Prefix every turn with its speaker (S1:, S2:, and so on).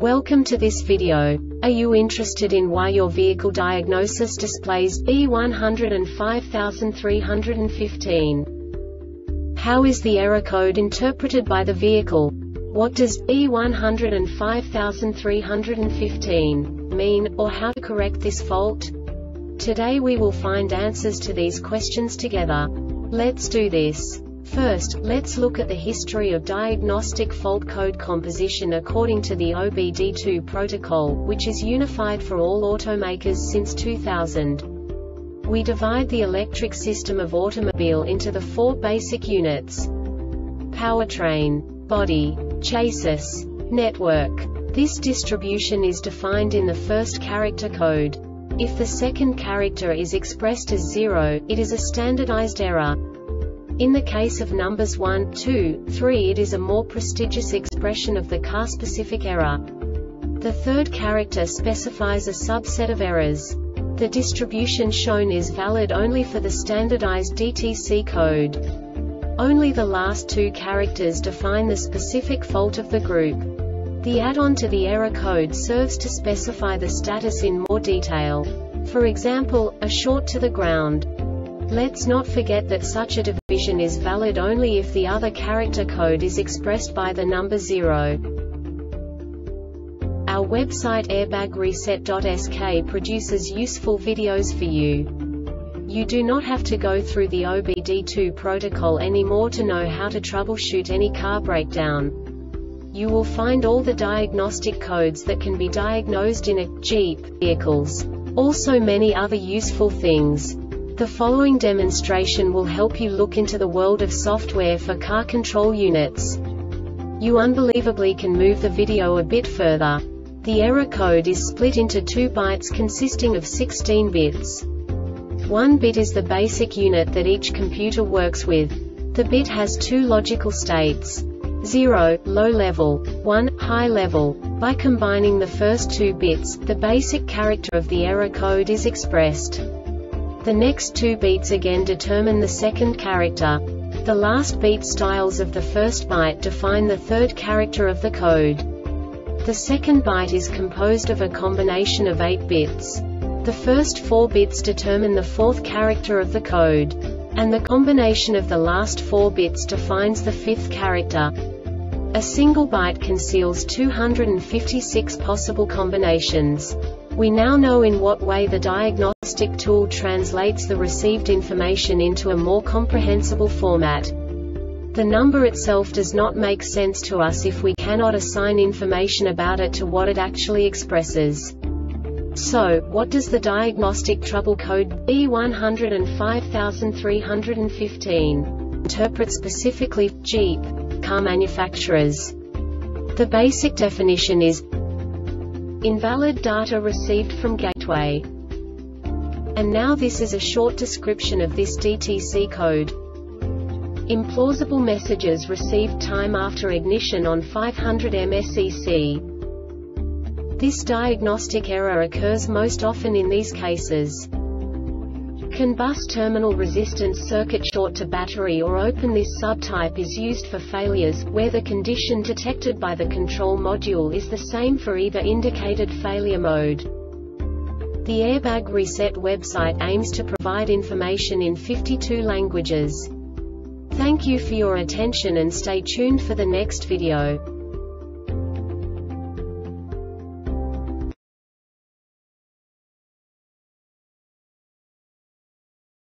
S1: Welcome to this video. Are you interested in why your vehicle diagnosis displays B105315? How is the error code interpreted by the vehicle? What does B105315 mean, or how to correct this fault? Today we will find answers to these questions together. Let's do this. First, let's look at the history of diagnostic fault code composition according to the OBD2 protocol, which is unified for all automakers since 2000. We divide the electric system of automobile into the four basic units: powertrain, body, chassis, network. This distribution is defined in the first character code. If the second character is expressed as 0, it is a standardized error. In the case of numbers 1, 2, 3, it is a more prestigious expression of the car-specific error. The third character specifies a subset of errors. The distribution shown is valid only for the standardized DTC code. Only the last two characters define the specific fault of the group. The add-on to the error code serves to specify the status in more detail. For example, a short to the ground. Let's not forget that such a division is valid only if the other character code is expressed by the number 0. Our website airbagreset.sk produces useful videos for you. You do not have to go through the OBD2 protocol anymore to know how to troubleshoot any car breakdown. You will find all the diagnostic codes that can be diagnosed in a Jeep vehicles. Also many other useful things. The following demonstration will help you look into the world of software for car control units. You unbelievably can move the video a bit further. The error code is split into 2 bytes consisting of 16 bits. 1 bit is the basic unit that each computer works with. The bit has 2 logical states: 0, low level, 1, high level. By combining the first 2 bits, the basic character of the error code is expressed. The next 2 beats again determine the second character. The last beat styles of the first byte define the third character of the code. The second byte is composed of a combination of 8 bits. The first 4 bits determine the fourth character of the code. And the combination of the last 4 bits defines the fifth character. A single byte conceals 256 possible combinations. We now know in what way the diagnostic tool translates the received information into a more comprehensible format. The number itself does not make sense to us if we cannot assign information about it to what it actually expresses. So, what does the diagnostic trouble code B105315 interpret specifically for Jeep car manufacturers? The basic definition is invalid data received from gateway. And now this is a short description of this DTC code. Implausible messages received time after ignition on 500 mpsec. This diagnostic error occurs most often in these cases: CAN bus terminal resistance circuit short to battery or open. This subtype is used for failures, where the condition detected by the control module is the same for either indicated failure mode. The Airbag Reset website aims to provide information in 52 languages. Thank you for your attention and stay tuned for the next video.